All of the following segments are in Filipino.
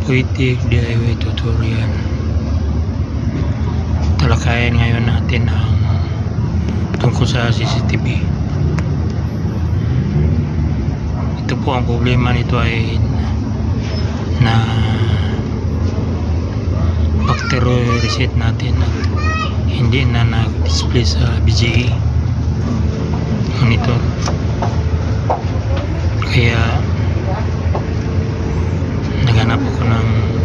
Poetic DIY tutorial. Talakayan ngayon natin ang tungkol sa CCTV. Ito po ang problema nito ay na factory reset natin at hindi na nag-display sa BGA monitor. Kaya naghanap ako ng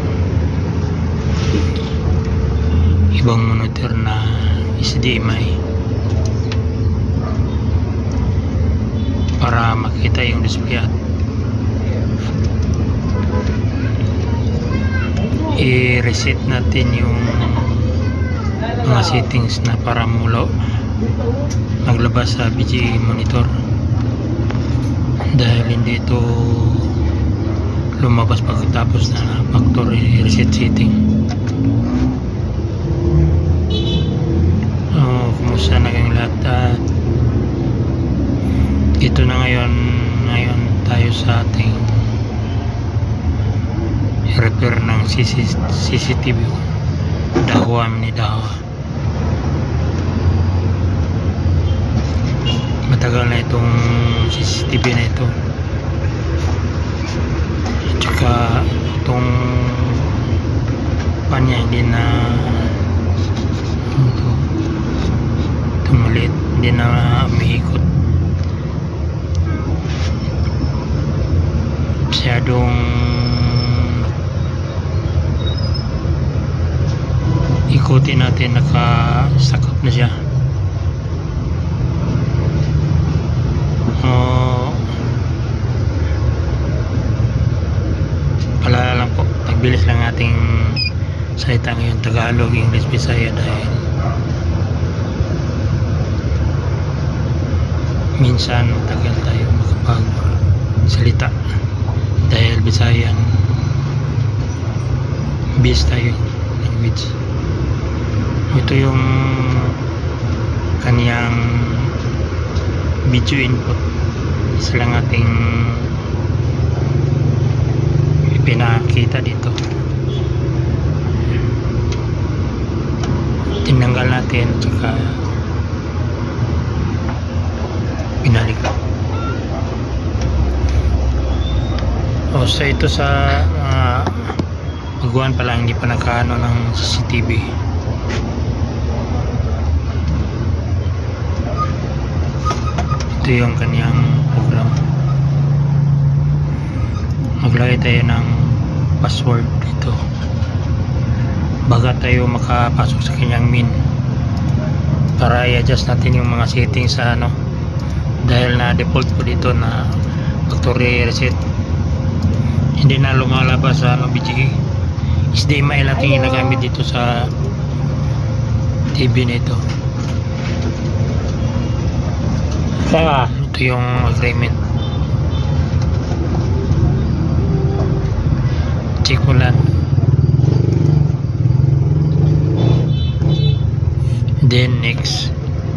ibang monitor na HDMI para makita yung display at i-reset natin yung mga settings na para maglabas sa BGA monitor dahil hindi ito lumabas pagkatapos na factory reset setting. Kumusta naging lahat? Ito na ngayon tayo sa ating repair ng CCTV Dahua Mini Dahua. Matagal na itong CCTV na ito, tsaka itong panya hindi na itong maliit, hindi na umihikot, masyadong ikutin natin, nakasakop na siya. Pala lang po, pagbilis lang ating salita ngayon, Tagalog, English, Bisaya, dahil minsan matagal tayo makapagsalita dahil Bisayan bis tayo language. Ito yung kaniyang video input, isa lang ating pinakita dito. Tinanggal natin at saka pinalik. So ito sa baguhan pa lang, hindi pa nakaano ng CCTV. Ito yung kanyang program. Maglagay tayo ng password dito baga tayo makapasok sa kanyang min para i-adjust natin yung mga settings sa dahil na default po dito na factory reset, hindi na lumalabas sa BGA. HDMI lang yung ginagamit dito sa TV nito. Kaya ito yung agreement. Check mo lang, then next.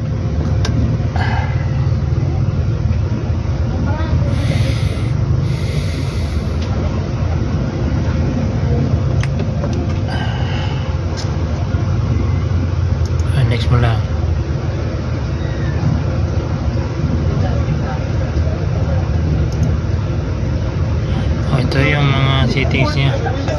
Next mo lang. Ito yung mga settings niya.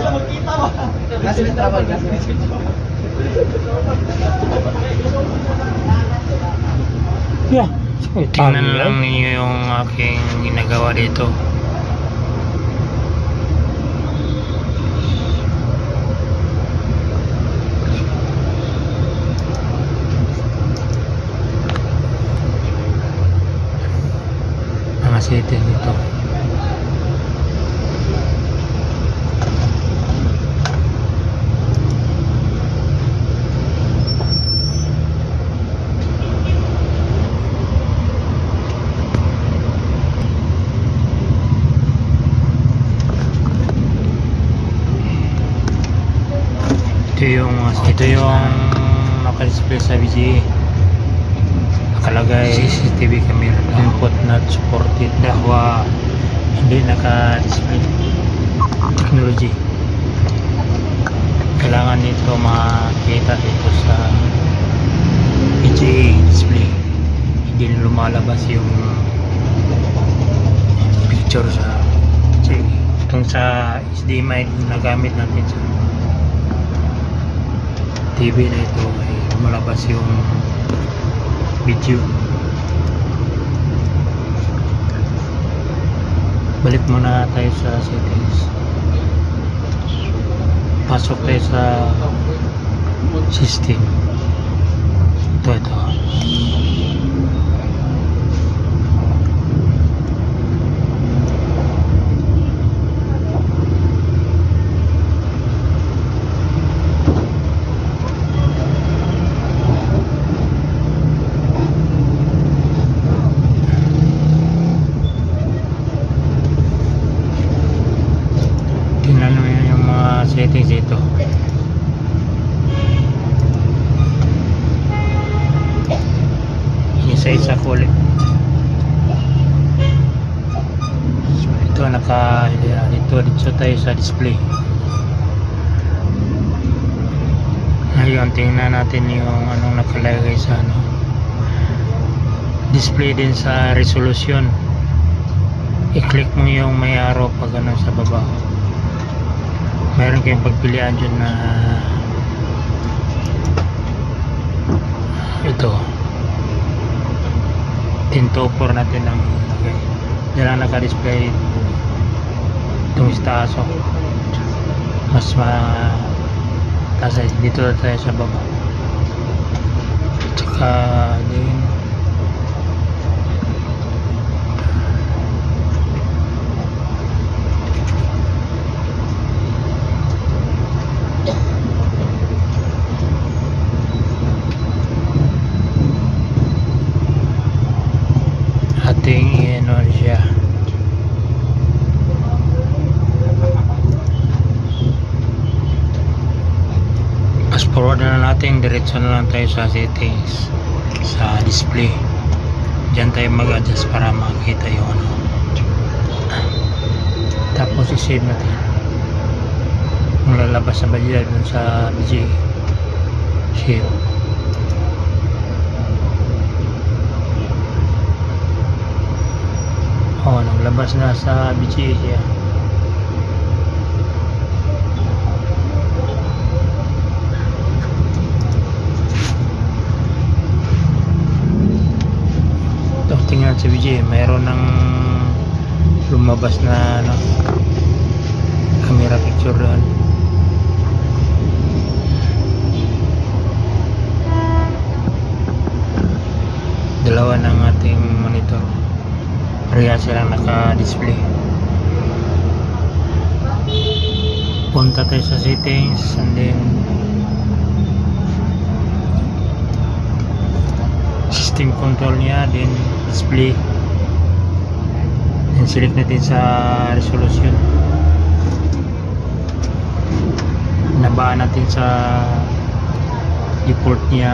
Yeah. Tingnan lang ninyo yung aking ginagawa dito. Mga settings dito. Ito yung naka-display sa BGA, nakalagay CCTV camera, input not supported, Dahua, hindi naka-display technology. kailangan nito makita dito sa VGA display, hindi lumalabas yung picture sa VGA. Itong sa HDMI na gamit natin sa TV na ito ay lumalabas yung video. Balik muna tayo sa settings, pasok tayo sa system. Ito tingnan mo yung mga settings dito. Isa-isa ko ulit. Ito dito tayo sa display. Ngayon tingnan natin yung anong nakalagay sa display din sa resolution. I-click mo yung may arrow pag sa baba. Meron kayong pagpilian dyan na ito 10:4 natin ang lagay. Diyan lang naka-display itong istaso. Mas mataas dito tayo sa baba. Tsaka din ating siya. Fast forward na natin, diretso na lang tayo sa settings sa display. Diyan tayo mag-adjust para makita yung tapos i-save natin kung lalabas na ba dyan sa VGA. Save. Naglabas na sa VGA siya. Ito, tingnan sa VGA, mayroon ng lumabas na camera picture doon. Dalawa ng ating monitor. Parehas silang naka-display. Punta tayo sa settings and then system control niya, then display, then select natin sa resolution. Nabaan natin sa default niya,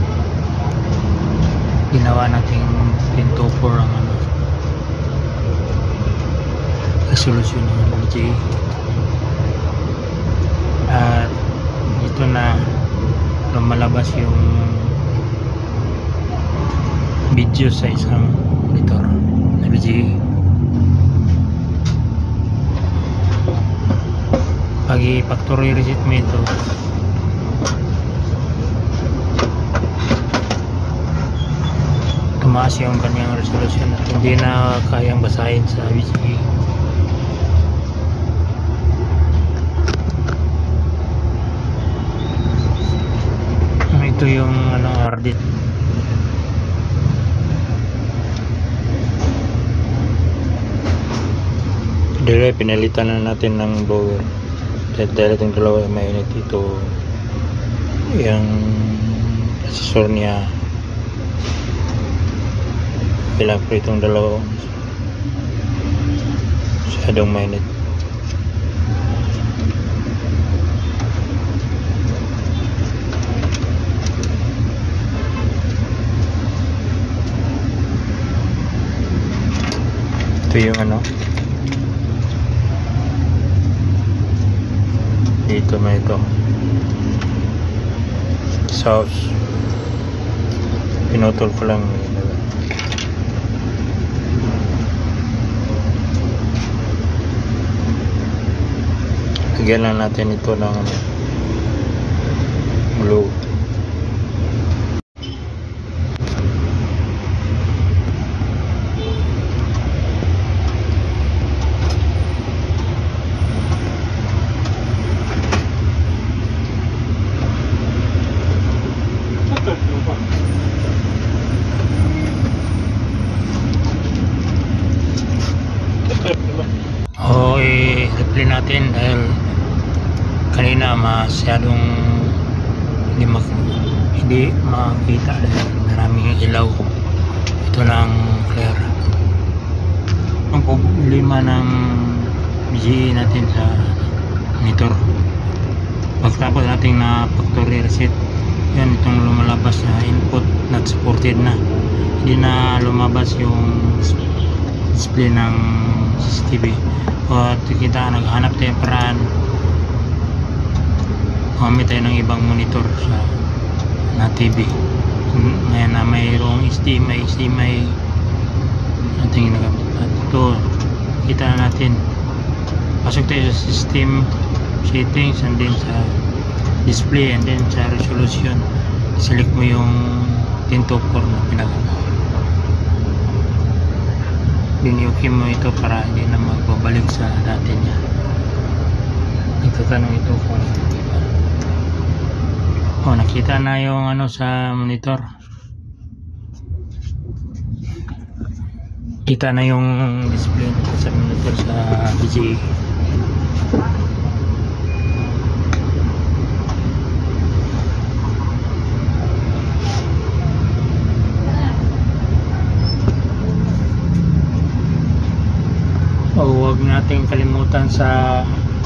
ginawa natin 10:4 ang resolution ng VGA. At dito na lumalabas yung video sa isang monitor na VGA. Pag i-factory reset mo ito, tumaas yung kanyang resolution at hindi na kayang basahin sa VGA. Ito yung hard disk. Dito pinalitan na natin ng blower. Dahil itong dalawa ay mainit. Ito yung accessor niya. Kailangan po itong dalawa masyadong mainit. Ito yung dito na ito sauce, pinutol ko lang. Lagyan lang natin ito ng glue. I-replay natin dahil kanina masyadong hindi makita dahil maraming ilaw. Ito ng flare. Ang problema ng BGA natin sa monitor, pagtapos natin na factory reset, yan itong lumalabas na input not supported na, hindi na lumabas yung display ng CCTV. O kita naghanap tayo paraan, humamit tayo ng ibang monitor sa na TV. Ngayon na mayroong HDMI ating ginagamit. At ito kita natin, pasok tayo sa system settings and then sa display and then sa resolution, select mo yung 10:4 na pinagawa. Binyuki mo ito para hindi na magbabalik sa dati niya. Itatanong ito kung nakita na yung sa monitor. Kita na yung display sa monitor sa BGA. Huwag nating kalimutan sa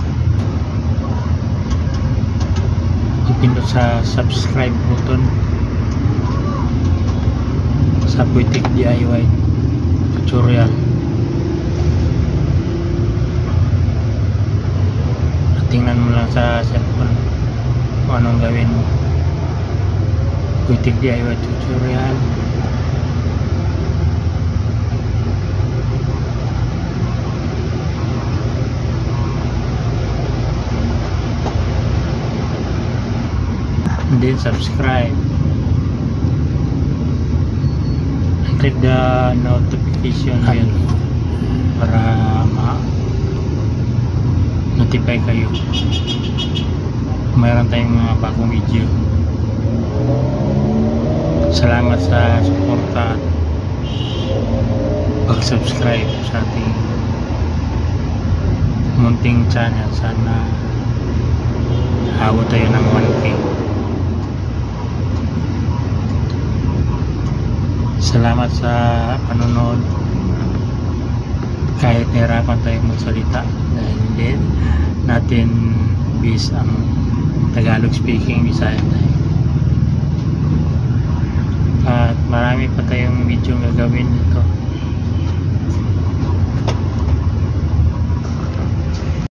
ipindot sa subscribe button sa Buitik DIY tutorial. At tingnan mo lang sa cellphone kung anong gawin mo. Buitik DIY tutorial. And then subscribe and click the notification bell para ma-notify kayo mayroon tayong mga bagong video. Salamat sa suporta at pag-subscribe sa ating munting channel. Sana abot tayo ng 1K. Salamat sa panonood. Kahit nahirapan tayong magsalita dahil hindi natin bis ang Tagalog speaking, Bisaya tayo. At marami pa tayong video gagawin ito.